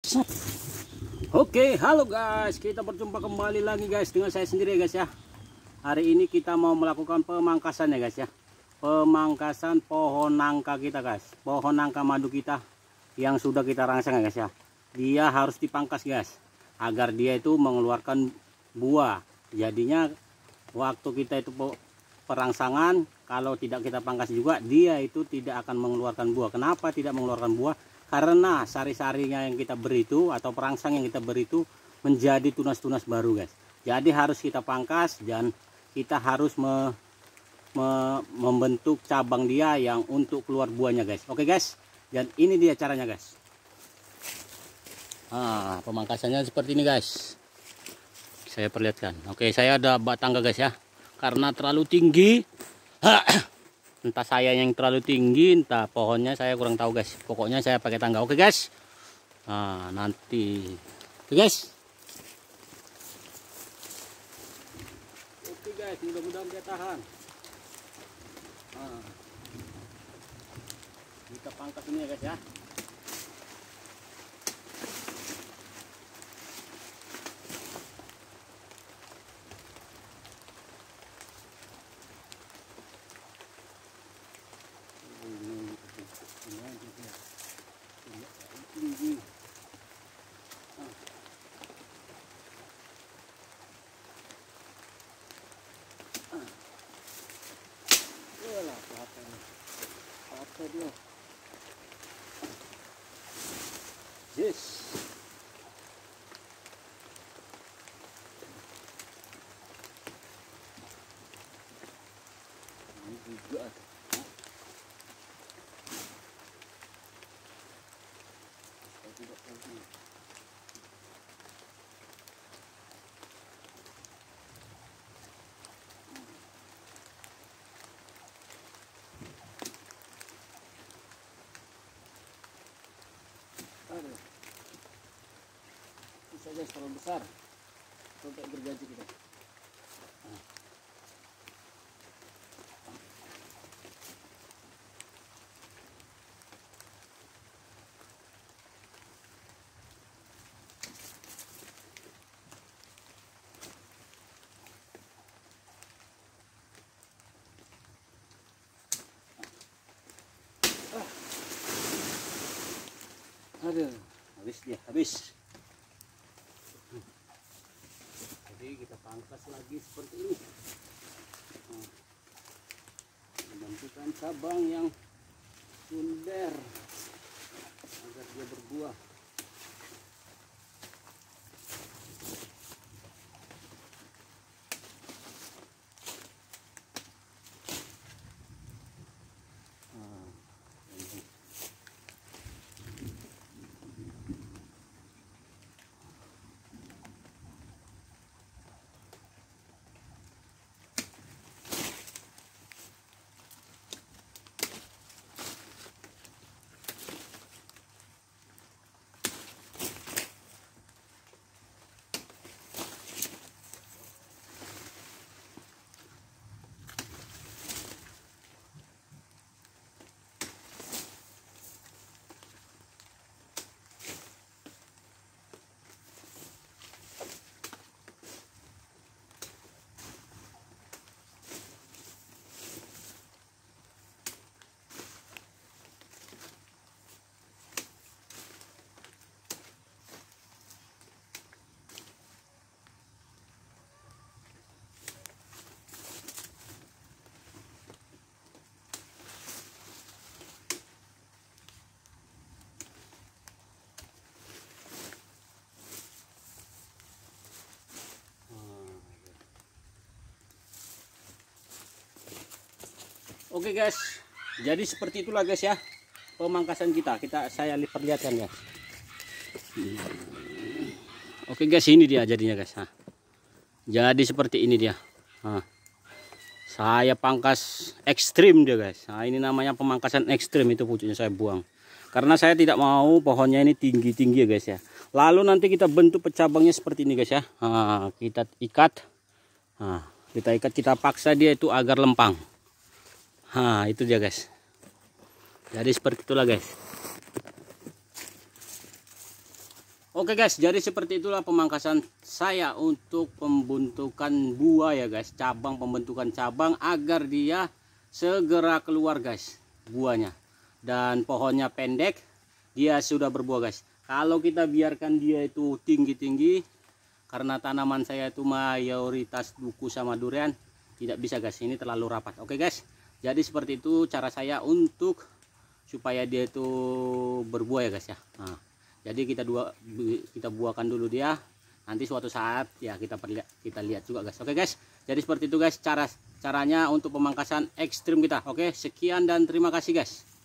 Oke, halo guys, kita berjumpa kembali lagi guys dengan saya sendiri guys ya. Hari ini kita mau melakukan pemangkasan ya guys ya. Pemangkasan pohon nangka kita guys, pohon nangka madu kita yang sudah kita rangsang ya guys ya. Dia harus dipangkas guys, agar dia itu mengeluarkan buah. Jadinya waktu kita itu perangsangan, kalau tidak kita pangkas juga, dia itu tidak akan mengeluarkan buah. Kenapa tidak mengeluarkan buah? Karena sari-sarinya yang kita beri itu atau perangsang yang kita beri itu menjadi tunas-tunas baru guys. Jadi harus kita pangkas dan kita harus membentuk cabang dia yang untuk keluar buahnya guys. Oke guys, dan ini dia caranya guys. Pemangkasannya seperti ini guys. Saya perlihatkan. Oke, saya ada bak tangga guys ya. Karena terlalu tinggi. Entah saya yang terlalu tinggi, entah pohonnya saya kurang tahu guys. Pokoknya saya pakai tangga. Oke guys. Nanti. Oke guys. Oke guys, mudah-mudahan dia tahan. Kita pangkas ini ya guys ya. Yes. Ini juga. Bisa guys, terlalu besar sampai gergaji kita. Aduh, habis dia, habis. Jadi kita pangkas lagi seperti ini. Menentukan cabang yang sumber agar dia berbuah. Oke guys, jadi seperti itulah guys ya pemangkasan kita. Saya perlihatkan guys. Oke guys, ini dia jadinya guys. Jadi seperti ini dia. Saya pangkas ekstrim dia guys. Ini namanya pemangkasan ekstrim, itu pucuknya saya buang. Karena saya tidak mau pohonnya ini tinggi-tinggi ya guys ya. Lalu nanti kita bentuk pecabangnya seperti ini guys ya. Kita ikat. Kita paksa dia itu agar lempang. Itu dia guys. Jadi seperti itulah guys. Oke guys, jadi seperti itulah pemangkasan saya untuk pembentukan buah ya guys, cabang, pembentukan cabang agar dia segera keluar guys buahnya. Dan pohonnya pendek, dia sudah berbuah guys. Kalau kita biarkan dia itu tinggi-tinggi, karena tanaman saya itu mayoritas duku sama durian, tidak bisa guys, ini terlalu rapat. Oke guys, jadi seperti itu cara saya untuk supaya dia itu berbuah ya guys ya. Nah, jadi kita buahkan dulu dia, nanti suatu saat ya kita lihat juga guys. Oke guys, jadi seperti itu guys caranya untuk pemangkasan ekstrim kita. Oke, sekian dan terima kasih guys.